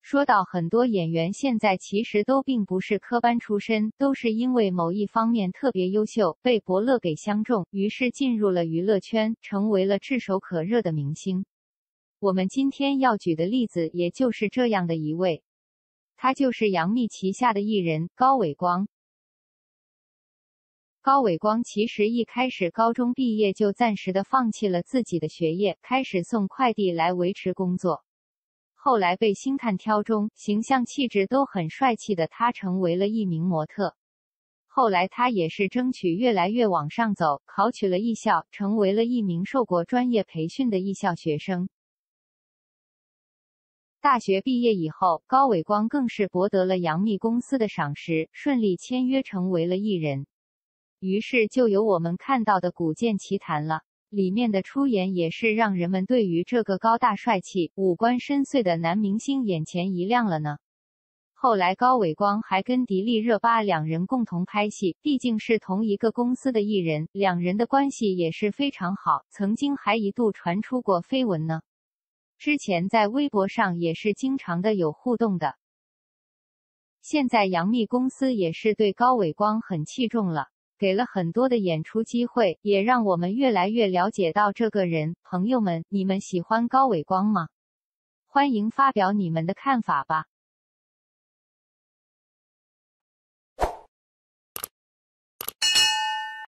说到很多演员现在其实都并不是科班出身，都是因为某一方面特别优秀，被伯乐给相中，于是进入了娱乐圈，成为了炙手可热的明星。我们今天要举的例子也就是这样的一位，他就是杨幂旗下的艺人高伟光。高伟光其实一开始高中毕业就暂时的放弃了自己的学业，开始送快递来维持工作。后来被星探挑中，形象气质都很帅气的他成为了一名模特。后来他也是争取越来越往上走，考取了艺校，成为了一名受过专业培训的艺校学生。大学毕业以后，高伟光更是博得了杨幂公司的赏识，顺利签约成为了艺人。于是就有我们看到的古剑奇谭了。里面的出演也是让人们对于这个高大帅气、五官深邃的男明星眼前一亮了呢。后来高伟光还跟迪丽热巴两人共同拍戏，毕竟是同一个公司的艺人，两人的关系也是非常好，曾经还一度传出过绯闻呢。之前在微博上也是经常的有互动的。现在杨幂公司也是对高伟光很器重了，给了很多的演出机会，也让我们越来越了解到这个人。朋友们，你们喜欢高伟光吗？欢迎发表你们的看法吧。